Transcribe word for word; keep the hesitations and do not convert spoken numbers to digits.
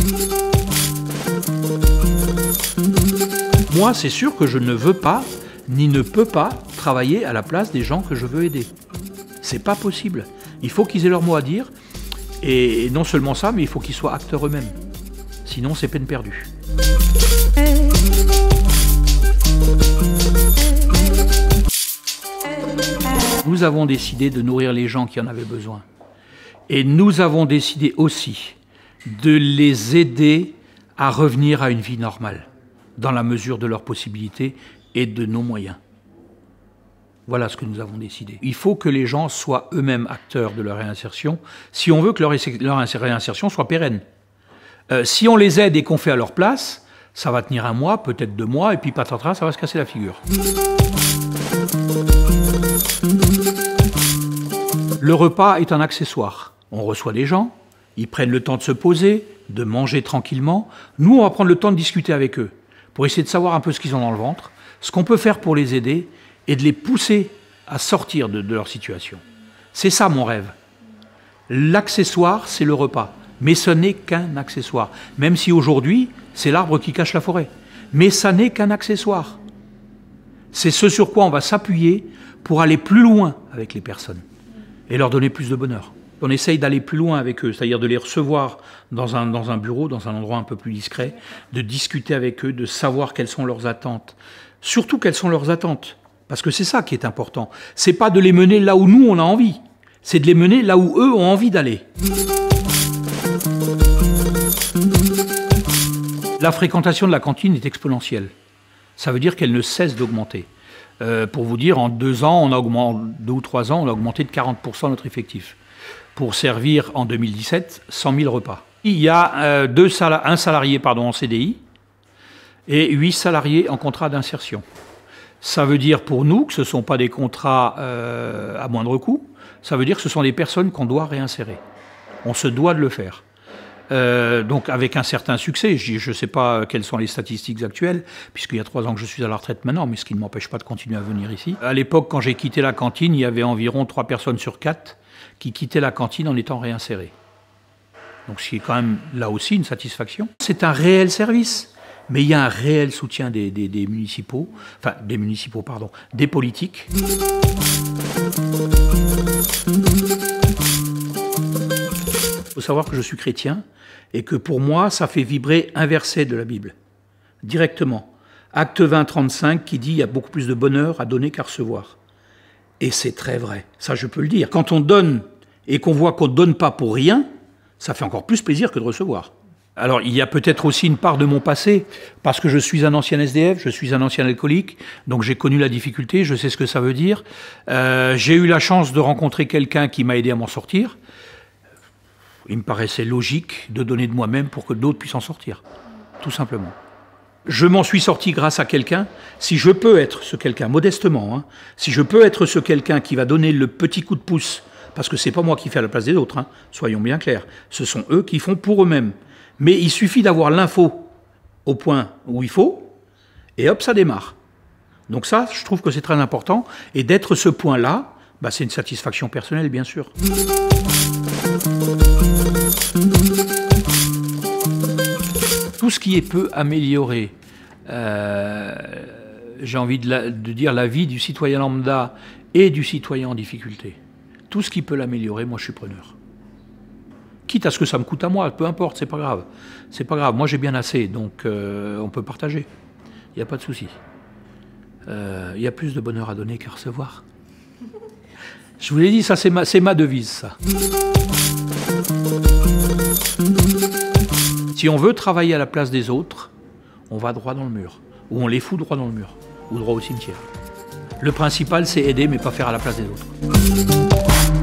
Moi, c'est sûr que je ne veux pas, ni ne peux pas, travailler à la place des gens que je veux aider. C'est pas possible. Il faut qu'ils aient leur mot à dire, et non seulement ça, mais il faut qu'ils soient acteurs eux-mêmes. Sinon, c'est peine perdue. Nous avons décidé de nourrir les gens qui en avaient besoin. Et nous avons décidé aussi de les aider à revenir à une vie normale, dans la mesure de leurs possibilités et de nos moyens. Voilà ce que nous avons décidé. Il faut que les gens soient eux-mêmes acteurs de leur réinsertion, si on veut que leur, leur réinsertion soit pérenne. Euh, si on les aide et qu'on fait à leur place, ça va tenir un mois, peut-être deux mois, et puis patatras, ça va se casser la figure. Le repas est un accessoire. On reçoit des gens, ils prennent le temps de se poser, de manger tranquillement. Nous, on va prendre le temps de discuter avec eux, pour essayer de savoir un peu ce qu'ils ont dans le ventre, ce qu'on peut faire pour les aider, et de les pousser à sortir de, de leur situation. C'est ça mon rêve. L'accessoire, c'est le repas. Mais ce n'est qu'un accessoire. Même si aujourd'hui, c'est l'arbre qui cache la forêt. Mais ça n'est qu'un accessoire. C'est ce sur quoi on va s'appuyer pour aller plus loin avec les personnes et leur donner plus de bonheur. On essaye d'aller plus loin avec eux, c'est-à-dire de les recevoir dans un, dans un bureau, dans un endroit un peu plus discret, de discuter avec eux, de savoir quelles sont leurs attentes. Surtout quelles sont leurs attentes. Parce que c'est ça qui est important. C'est pas de les mener là où nous on a envie, c'est de les mener là où eux ont envie d'aller. La fréquentation de la cantine est exponentielle. Ça veut dire qu'elle ne cesse d'augmenter. Euh, pour vous dire, en deux ans, on a augmenté, deux ou trois ans, on a augmenté de quarante pour cent notre effectif. Pour servir en deux mille dix-sept cent mille repas. Il y a euh, deux sal un salarié pardon, en C D I et huit salariés en contrat d'insertion. Ça veut dire pour nous que ce ne sont pas des contrats euh, à moindre coût, ça veut dire que ce sont des personnes qu'on doit réinsérer. On se doit de le faire. Euh, donc avec un certain succès, je ne sais pas quelles sont les statistiques actuelles, puisqu'il y a trois ans que je suis à la retraite maintenant, mais ce qui ne m'empêche pas de continuer à venir ici. À l'époque, quand j'ai quitté la cantine, il y avait environ trois personnes sur quatre qui quittaient la cantine en étant réinsérées. Donc ce qui est quand même là aussi une satisfaction. C'est un réel service. Mais il y a un réel soutien des, des, des municipaux, enfin des municipaux, pardon, des politiques. Il faut savoir que je suis chrétien et que pour moi, ça fait vibrer un verset de la Bible, directement. Acte vingt, trente-cinq qui dit « Il y a beaucoup plus de bonheur à donner qu'à recevoir ». Et c'est très vrai, ça je peux le dire. Quand on donne et qu'on voit qu'on ne donne pas pour rien, ça fait encore plus plaisir que de recevoir. Alors, il y a peut-être aussi une part de mon passé, parce que je suis un ancien S D F, je suis un ancien alcoolique, donc j'ai connu la difficulté, je sais ce que ça veut dire. Euh, j'ai eu la chance de rencontrer quelqu'un qui m'a aidé à m'en sortir. Il me paraissait logique de donner de moi-même pour que d'autres puissent en sortir, tout simplement. Je m'en suis sorti grâce à quelqu'un. Si je peux être ce quelqu'un, modestement, hein, si je peux être ce quelqu'un qui va donner le petit coup de pouce, parce que c'est pas moi qui fais à la place des autres, hein, soyons bien clairs, ce sont eux qui font pour eux-mêmes. Mais il suffit d'avoir l'info au point où il faut, et hop, ça démarre. Donc ça, je trouve que c'est très important, et d'être ce point-là, bah, c'est une satisfaction personnelle, bien sûr. Tout ce qui est peut améliorer, euh, j'ai envie de, la, de dire la vie du citoyen lambda et du citoyen en difficulté. Tout ce qui peut l'améliorer, moi je suis preneur. Quitte à ce que ça me coûte à moi, peu importe, c'est pas grave. C'est pas grave, moi j'ai bien assez, donc euh, on peut partager. Il n'y a pas de souci. Il euh, y a plus de bonheur à donner qu'à recevoir. Je vous l'ai dit, ça c'est ma, c'est ma devise, ça. Si on veut travailler à la place des autres, on va droit dans le mur. Ou on les fout droit dans le mur. Ou droit au cimetière. Le principal, c'est aider, mais pas faire à la place des autres.